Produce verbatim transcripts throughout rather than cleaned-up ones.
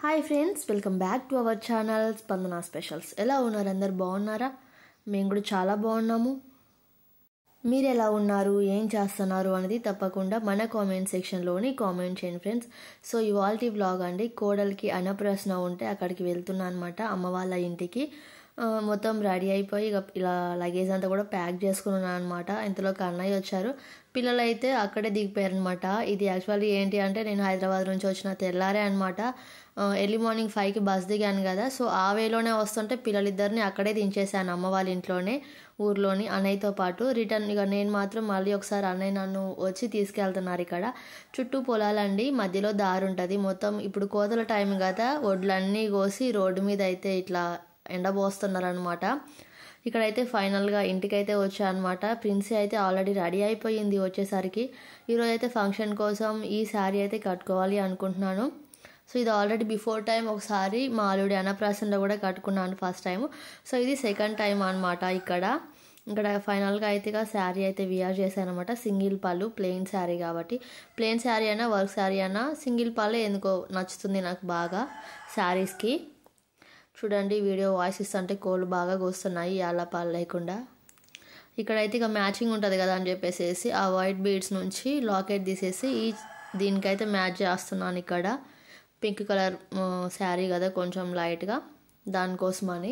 Hi friends, welcome back to our channel Spandana specials. ఎలా ఉన్నారు? అందరు బాగున్నారా? మేము కూడా చాలా బాగున్నాము. మీరు ఎలా ఉన్నారు, ఏం చేస్తున్నారు అనేది తప్పకుండా మన కామెంట్ సెక్షన్లోని కామెంట్ చేయండి ఫ్రెండ్స్. సో ఇవాల్టి వ్లాగ్ అండి, కోడలికి అన్నప్రాసన ఉంటే అక్కడికి వెళ్తున్నా అనమాట, అమ్మ వాళ్ళ ఇంటికి. మొత్తం రెడీ అయిపోయి ఇక ఇలా లగేజ్ అంతా కూడా ప్యాక్ చేసుకున్నాను అనమాట. ఇంతలోకి అన్నయ్య వచ్చారు. పిల్లలు అయితే అక్కడే దిగిపోయారు అనమాట. ఇది యాక్చువల్లీ ఏంటి అంటే, నేను హైదరాబాద్ నుంచి వచ్చిన తెల్లారే అనమాట. ఎర్లీ మార్నింగ్ ఫైవ్కి బస్ దిగాను కదా, సో ఆ వేలోనే వస్తుంటే పిల్లలిద్దరిని అక్కడే దించేసాను అమ్మ వాళ్ళ ఇంట్లోనే, ఊర్లోని అన్నయ్యతో పాటు. రిటర్న్ ఇక నేను మాత్రం మళ్ళీ ఒకసారి అన్నయ్య నన్ను వచ్చి తీసుకెళ్తున్నారు. ఇక్కడ చుట్టూ పొలాలండి, మధ్యలో దారి ఉంటుంది మొత్తం. ఇప్పుడు కోతల టైం కదా, వడ్లన్నీ కోసి రోడ్డు మీద అయితే ఇట్లా ఎండబోస్తున్నారు అనమాట. ఇక్కడైతే ఫైనల్గా ఇంటికైతే వచ్చా అనమాట. ప్రిన్సీ అయితే ఆల్రెడీ రెడీ అయిపోయింది వచ్చేసరికి. ఈరోజు అయితే ఫంక్షన్ కోసం ఈ శారీ అయితే కట్టుకోవాలి అనుకుంటున్నాను. సో ఇది ఆల్రెడీ బిఫోర్ టైం ఒకసారి మా ఆల్రెడీ అన్నప్రాసనలో కూడా కట్టుకున్నాను ఫస్ట్ టైం. సో ఇది సెకండ్ టైం అనమాట. ఇక్కడ ఇక్కడ ఫైనల్గా అయితే ఇక శారీ అయితే వియర్ చేశాను అనమాట. సింగిల్ పళ్ళు, ప్లెయిన్ శారీ కాబట్టి. ప్లెయిన్ శారీ అయినా వర్క్ శారీ అయినా సింగిల్ పళ్ళే ఎందుకో నచ్చుతుంది నాకు బాగా శారీస్కి. చూడండి, వీడియో వాయిస్ ఇస్తుంటే కోళ్ళు బాగా కూస్తున్నాయి యాలపాలు లేకుండా. ఇక్కడైతే ఇక మ్యాచింగ్ ఉంటుంది కదా అని చెప్పేసి ఆ వైట్ బీడ్స్ నుంచి లాకెట్ తీసేసి ఈ దీనికైతే మ్యాచ్ చేస్తున్నాను. ఇక్కడ పింక్ కలర్ శారీ కదా, కొంచెం లైట్గా, దానికోసమని.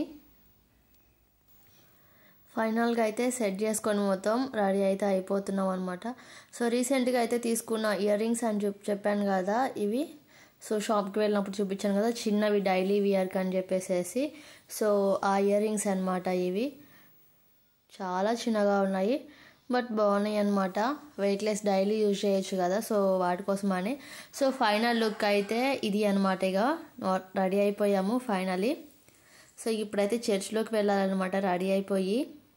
ఫైనల్గా అయితే సెట్ చేసుకొని మొత్తం రెడీ అయితే అయిపోతున్నాం అనమాట. సో రీసెంట్గా అయితే తీసుకున్న ఇయర్ రింగ్స్ అని చెప్ చెప్పాను కదా ఇవి. సో షాప్కి వెళ్ళినప్పుడు చూపించాను కదా, చిన్నవి డైలీ వియర్కి అని చెప్పేసి. సో ఆ ఇయర్ రింగ్స్ అనమాట ఇవి. చాలా చిన్నగా ఉన్నాయి బట్ బాగున్నాయి అనమాట. వెయిట్లెస్, డైలీ యూజ్ చేయొచ్చు కదా, సో వాటి కోసమని. సో ఫైనల్ లుక్ అయితే ఇది అనమాట. ఇక రెడీ అయిపోయాము ఫైనలీ. సో ఇప్పుడైతే చర్చ్లోకి వెళ్ళాలన్నమాట రెడీ అయిపోయి.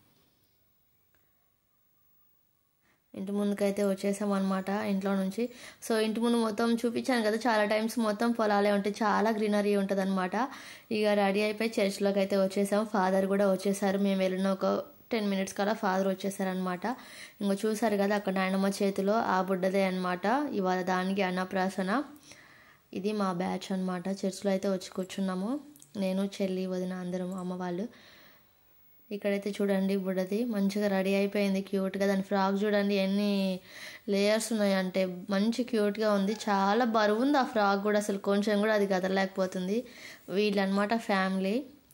ఇంటి ముందుకైతే వచ్చేసాం అనమాట ఇంట్లో నుంచి. సో ఇంటి ముందు మొత్తం చూపించాను కదా చాలా టైమ్స్, మొత్తం పొలాలే ఉంటాయి, చాలా గ్రీనరీ ఉంటుంది అనమాట. ఇక రెడీ అయిపోయి చర్చ్లోకి అయితే వచ్చేసాం. ఫాదర్ కూడా వచ్చేసారు. మేము వెళ్ళిన ఒక టెన్ మినిట్స్ కల్లా ఫాదర్ వచ్చేసారనమాట. ఇంకో చూసారు కదా అక్కడ నాయనమ్మ చేతిలో ఆ బుడ్డదే అనమాట ఇవాళ దానికి అన్నప్రాసన. ఇది మా బ్యాచ్ అనమాట. చర్చ్లో అయితే వచ్చి కూర్చున్నాము, నేను, చెల్లి, వదిన అందరం, అమ్మ వాళ్ళు. ఇక్కడైతే చూడండి బుడ్డది మంచిగా రెడీ అయిపోయింది క్యూట్గా. దాని ఫ్రాక్ చూడండి ఎన్ని లేయర్స్ ఉన్నాయి అంటే, మంచి క్యూట్గా ఉంది. చాలా బరువు ఉంది ఆ ఫ్రాక్ కూడా, అసలు కొంచెం కూడా అది కదలలేకపోతుంది. వీళ్ళనమాట ఫ్యామిలీ,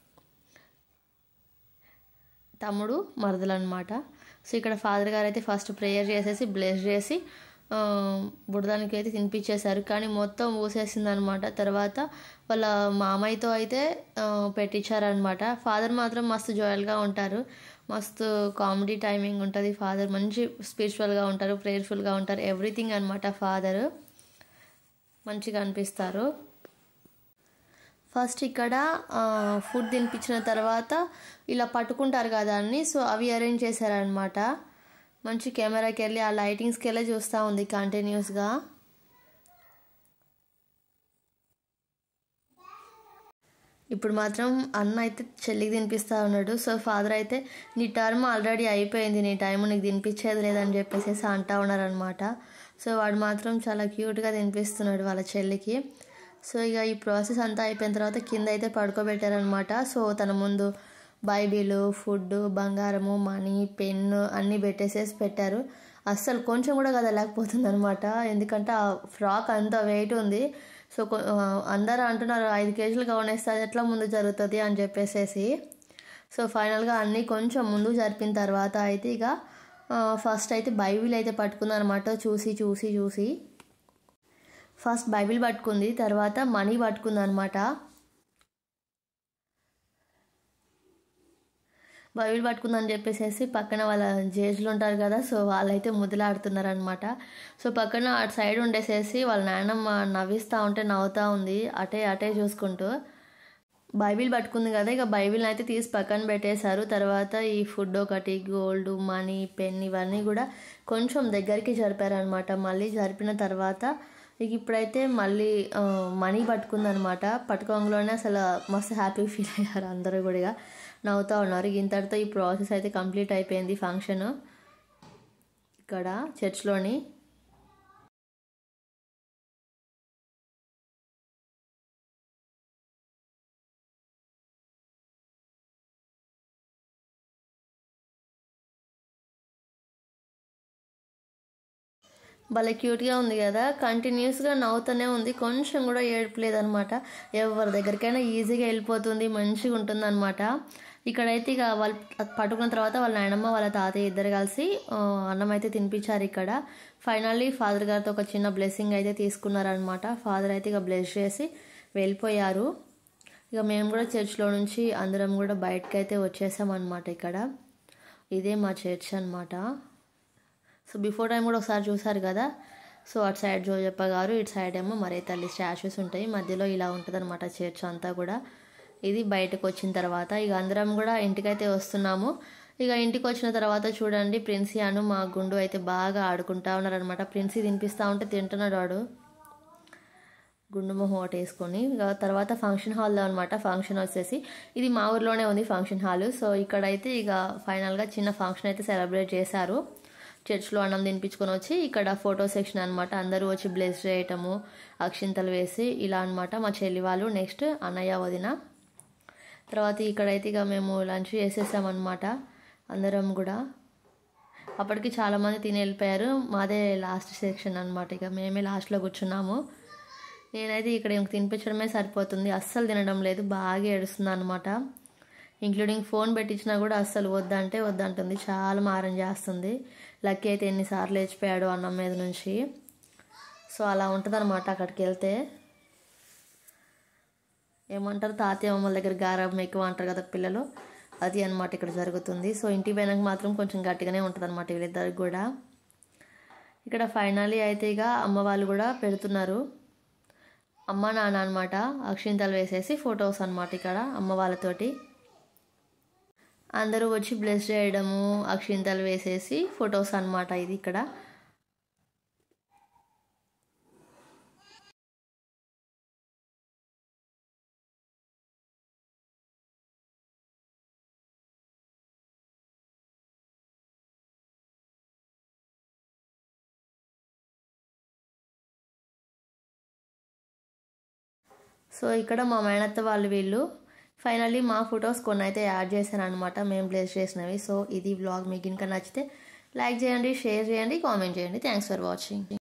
తమ్ముడు, మరదలు అనమాట. సో ఇక్కడ ఫాదర్ గారు అయితే ఫస్ట్ ప్రేయర్ చేసేసి బ్లెస్ చేసి బుడదానికి అయితే తినిపించేశారు. కానీ మొత్తం ఊసేసింది అనమాట. తర్వాత వాళ్ళ మామయ్యతో అయితే పెట్టించారనమాట. ఫాదర్ మాత్రం మస్తు జాయల్గా ఉంటారు, మస్తు కామెడీ టైమింగ్ ఉంటుంది. ఫాదర్ మంచి స్పిరిచువల్గా ఉంటారు, ప్రేయర్ఫుల్గా ఉంటారు, ఎవ్రీథింగ్ అనమాట. ఫాదర్ మంచిగా అనిపిస్తారు. ఫస్ట్ ఇక్కడ ఫుడ్ తినిపించిన తర్వాత ఇలా పట్టుకుంటారు కదా అన్ని, సో అవి అరేంజ్ చేశారనమాట. మంచి కెమెరాకి వెళ్ళి ఆ లైటింగ్స్కి వెళ్ళి చూస్తూ ఉంది కంటిన్యూస్గా. ఇప్పుడు మాత్రం అన్న అయితే చెల్లికి తినిపిస్తూ ఉన్నాడు. సో ఫాదర్ అయితే నీ టర్మ్ ఆల్రెడీ అయిపోయింది, నీ టైం నీకు తినిపించేది లేదని చెప్పేసి అంటూ ఉన్నారనమాట. సో వాడు మాత్రం చాలా క్యూట్గా తినిపిస్తున్నాడు వాళ్ళ చెల్లికి. సో ఇక ఈ ప్రాసెస్ అంతా అయిపోయిన తర్వాత కింద అయితే పడుకోబెట్టారనమాట. సో తన ముందు బైబిల్, ఫుడ్, బంగారము, మనీ, పెన్ను అన్నీ పెట్టేసేసి పెట్టారు. అస్సలు కొంచెం కూడా కదలేకపోతుంది అనమాట, ఎందుకంటే ఆ ఫ్రాక్ అంత వెయిట్ ఉంది. సో అందరూ అంటున్నారు ఐదు కేజీలు గౌనేస్తే అది ఎట్లా ముందు జరుగుతుంది అని చెప్పేసేసి. సో ఫైనల్గా అన్నీ కొంచెం ముందు జరిపిన తర్వాత అయితే ఇక ఫస్ట్ అయితే బైబిల్ అయితే పట్టుకుంది అనమాట. చూసి చూసి చూసి ఫస్ట్ బైబిల్ పట్టుకుంది, తర్వాత మనీ పట్టుకుంది అనమాట. బైబిల్ పట్టుకుందని చెప్పేసి పక్కన వాళ్ళ జేజులు ఉంటారు కదా, సో వాళ్ళైతే ముద్దులాడుతున్నారు అనమాట. సో పక్కన అటు సైడ్ ఉండేసేసి వాళ్ళ నాయనమ్మ నవ్విస్తూ ఉంటే నవ్వుతూ ఉంది, అటే అటే చూసుకుంటూ. బైబిల్ పట్టుకుంది కదా, ఇక బైబిల్ని అయితే తీసి పక్కన పెట్టేశారు. తర్వాత ఈ ఫుడ్ ఒకటి, గోల్డ్, మనీ, పెన్ ఇవన్నీ కూడా కొంచెం దగ్గరికి జరిపారనమాట. మళ్ళీ జరిపిన తర్వాత ఇక ఇప్పుడైతే మళ్ళీ మనీ పట్టుకుందనమాట. పట్టుకోంలోనే అసలు మస్తు హ్యాపీ ఫీల్ అయ్యారు అందరూ కూడా, నవ్వుతూ ఉన్నారు. ఇంతటితో ఈ ప్రాసెస్ అయితే కంప్లీట్ అయిపోయింది ఫంక్షన్ ఇక్కడ చర్చ్లోని. భలే క్యూట్గా ఉంది కదా, కంటిన్యూస్గా నవ్వుతూనే ఉంది, కొంచెం కూడా ఏడ్పలేదనమాట. ఎవరి దగ్గరికైనా ఈజీగా వెళ్ళిపోతుంది, మంచిగా ఉంటుంది అనమాట. ఇక్కడైతే ఇక వాళ్ళు పట్టుకున్న తర్వాత వాళ్ళ నాయనమ్మ వాళ్ళ తాతయ్య ఇద్దరు కలిసి అన్నం అయితే తినిపించారు. ఇక్కడ ఫైనల్లీ ఫాదర్ గారితో ఒక చిన్న బ్లెస్సింగ్ అయితే తీసుకున్నారనమాట. ఫాదర్ అయితే ఇక బ్లెస్ చేసి వెళ్ళిపోయారు. ఇక మేము కూడా చర్చ్లో నుంచి అందరం కూడా బయటకు అయితే వచ్చేసామన్నమాట. ఇక్కడ ఇదే మా చర్చ్ అనమాట. సో బిఫోర్ టైం కూడా ఒకసారి చూసారు కదా. సో అటు సైడ్ జోజప్ప గారు, ఇటు సైడ్ ఏమో మరే తల్లి స్టాచ్యూస్ ఉంటాయి, మధ్యలో ఇలా ఉంటుంది అనమాట చర్చ్ అంతా కూడా. ఇది బయటకు వచ్చిన తర్వాత ఇక అందరం కూడా ఇంటికైతే వస్తున్నాము. ఇక ఇంటికి వచ్చిన తర్వాత చూడండి, ప్రిన్సీ అను మా గుండు అయితే బాగా ఆడుకుంటా ఉన్నారనమాట. ప్రిన్సీ తినిపిస్తూ ఉంటే తింటున్నాడు వాడు, గుండు మొహం ఒకటి వేసుకొని. ఇక తర్వాత ఫంక్షన్ హాల్లో అనమాట. ఫంక్షన్ వచ్చేసి ఇది మా ఊర్లోనే ఉంది ఫంక్షన్ హాల్. సో ఇక్కడైతే ఇక ఫైనల్గా చిన్న ఫంక్షన్ అయితే సెలబ్రేట్ చేశారు. చర్చ్లో అన్నం తినిపించుకొని వచ్చి ఇక్కడ ఫోటో సెక్షన్ అనమాట. అందరూ వచ్చి బ్లెస్ చేయటము, అక్షింతలు వేసి ఇలా అనమాట. మా చెల్లి వాళ్ళు, నెక్స్ట్ అన్నయ్య, వదిన. తర్వాత ఇక్కడైతే ఇక మేము లంచ్ చేసేసామన్నమాట అందరం కూడా. అప్పటికి చాలామంది తిని వెళ్ళిపోయారు, మాదే లాస్ట్ సెక్షన్ అనమాట. ఇక మేమే లాస్ట్లో కూర్చున్నాము. నేనైతే ఇక్కడ ఇంక తినిపించడమే సరిపోతుంది, అస్సలు తినడం లేదు, బాగా ఏడుస్తుంది అనమాట. ఇంక్లూడింగ్ ఫోన్ పెట్టించినా కూడా అస్సలు వద్దంటే వద్దంటుంది, చాలా మారం చేస్తుంది. లక్కీ అయితే ఎన్నిసార్లు లేచిపోయాడు అన్నం మీద నుంచి. సో అలా ఉంటుంది అనమాట అక్కడికి వెళ్తే. ఏమంటారు, తాతయ్య అమ్మల దగ్గర గారాబం ఎక్కువ అంటారు కదా పిల్లలు, అది అనమాట ఇక్కడ జరుగుతుంది. సో ఇంటికి పోయినాక మాత్రం కొంచెం గట్టిగానే ఉంటుంది అనమాట వీళ్ళిద్దరికి కూడా. ఇక్కడ ఫైనల్లీ అయితే ఇక అమ్మ వాళ్ళు కూడా పెడుతున్నారు, అమ్మ నాన్న అనమాట. అక్షింతలు వేసేసి ఫొటోస్ అనమాట ఇక్కడ అమ్మ వాళ్ళతోటి. అందరూ వచ్చి బ్లెస్ చేయడము, అక్షింతలు వేసేసి ఫొటోస్ అనమాట ఇది ఇక్కడ. సో ఇక్కడ మా మేనత్త వాళ్ళు వీళ్ళు. ఫైనల్లీ మా ఫొటోస్ కొన్ని అయితే యాడ్ చేశాను అనమాట, మేము ప్లేస్ చేసినవి. సో ఇది వ్లాగ్ మీకు ఇంకా నచ్చితే లైక్ చేయండి, షేర్ చేయండి, కామెంట్ చేయండి. Thanks for watching.